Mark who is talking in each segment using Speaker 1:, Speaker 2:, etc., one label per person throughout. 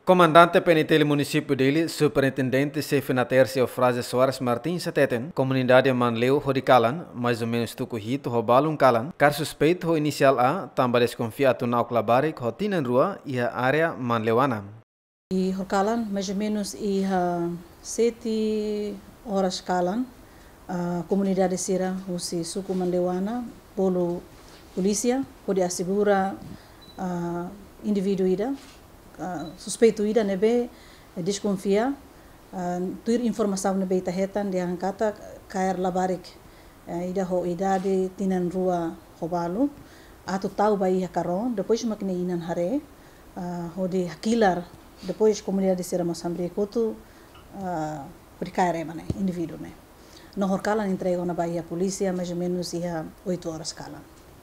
Speaker 1: Comandante penitente município dele, superintendente chefe na terceira frase Soares Martins Sateten, comunidade Manleu Rodikalan, mais ou menos tucuhito Robalum Kalan, car suspeito ho inicial A, também desconfiado na Oclabarik, Rotinan Rua e a área Manleuana.
Speaker 2: E Rokalan, mais ou menos, e 7 horas Kalan, a comunidade Sira, o suku Manleuana, polo polícia, pode assegurar indivíduo ida, suspeito ida nebe desconfia tuir informação nebe tahetan dia angkata kair labarik ida ho idade tinan rua Robalu atu tahu bai hakaron depois makne inan hare ho de hakilar depois comunidade Sira Moçambique tu por kair mane indivíduo né no horkalan entregou na Bahia polícia mais ou menos ia 8 horas kala.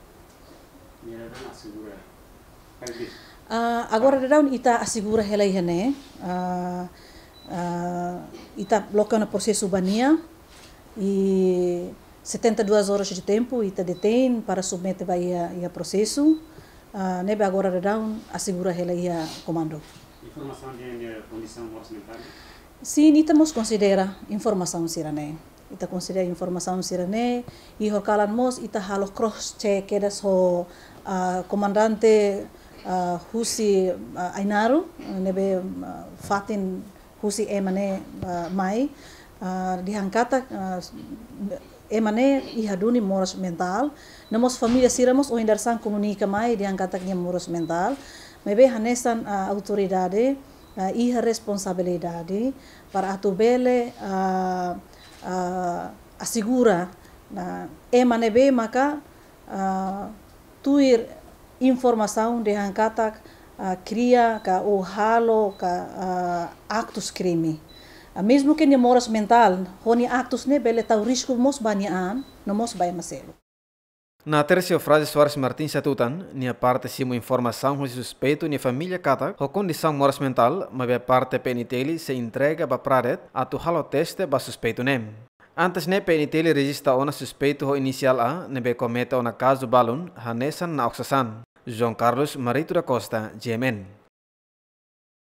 Speaker 2: Agora daun ita assegura helai hene ita bloqueia no processo bania e 72 horas de tempo ita detém para submeter a processo nebe agora daun assegura helai a comando.
Speaker 3: Informação de condição orçamental?
Speaker 2: Sim, ita mos considera informação sirane. Ita considera informação sirane e horkalan mos ita halo cross check edas ho comandante Husi Ainaru nebe fatin Husi emane mai diangkata emane ihaduni moros mental namos família siramos o indarsan comunica mai diangkata nya moros mental mebe hanesan autoridade iha responsabilidade para atubele assegura emane be maka tuir informação de angkata cria ka o halo ka actos crime mesmo que moros mental honi actos ne bele tau risco mos banian no mos bai maselo.
Speaker 1: Na terceira frase Soares Martins Satutan, nia parte simo informação ho suspeito nia família kata ho condição moros mental mas be parte peniteli se entrega ba pradet atu halo teste ba suspeito nem. Antes ne peniteli registra ona suspeito ho inicial A nebe cometa ona caso balun hanesan na Oxasan. João Carlos Marito da Costa, GMN.